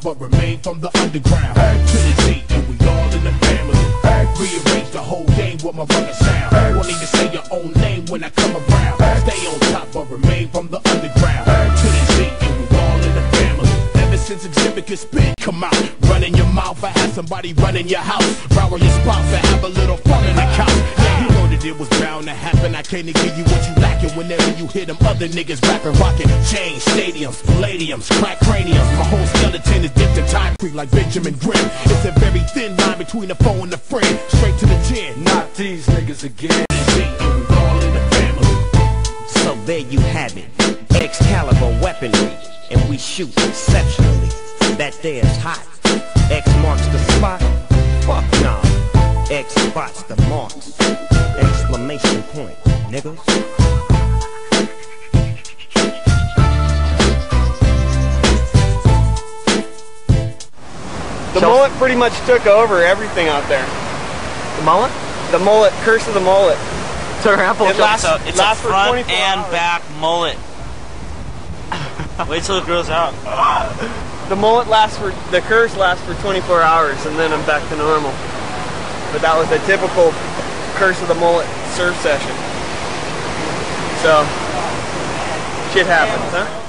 but remain from the underground. To the Z, and we all in the family. Rearrange the whole game with my rugged sound. Won't even say your own name when I come around. Stay on top, but remain from the underground. To the Z, and we all in the family. Ever since Exhibit could spit, come out, run in your mouth, I had somebody run in your house, row your spouse, and have a little fun in the couch. Yeah, you know that it was bound to happen. I can't give you what you lacking whenever you hear them other niggas rapping, rocking chains, stadiums, palladiums, crack craniums. My whole skeleton is dipped in time creek like Benjamin Grimm. It's a very thin line between the foe and the friend. Straight to the chin, not these niggas again. We all in the family. So there you have it, Excalibur weaponry, and we shoot exceptionally. That there's hot. X marks the spot. Fuck nah. X spots the marks. Exclamation point, niggas. The mullet pretty much took over everything out there. The mullet? The mullet, curse of the mullet. It lasts it's a for front 24 and hours. back mullet. Wait till it grows out. The curse lasts for 24 hours, and then I'm back to normal. But that was a typical curse of the mullet surf session. So, shit happens, huh?